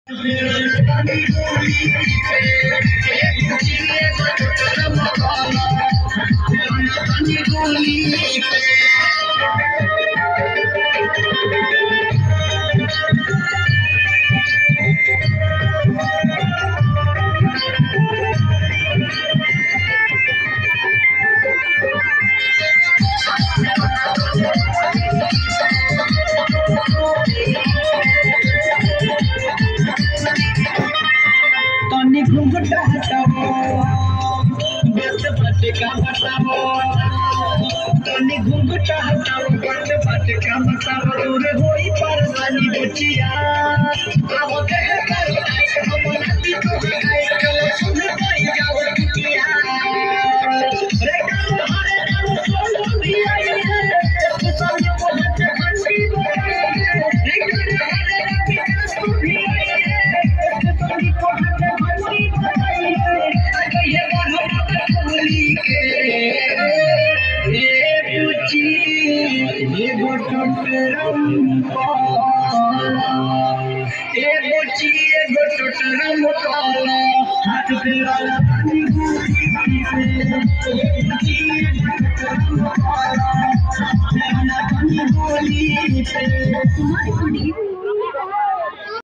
घुंघटा हटाओ बस बट का बताओ तनी घुंघटा हटाओ बस बट का बताओ दूर होई परेशानी बुचिया अब कह कर हम नदी को गाय चलो सुन गई जाओ बुचिया रे हमारे नाम सोलो भी आई है सब को हाथ खंडी बोले रे हमारे नाम भी आई है सब को हाथ खंडी हाथ तेरा तुम्हारी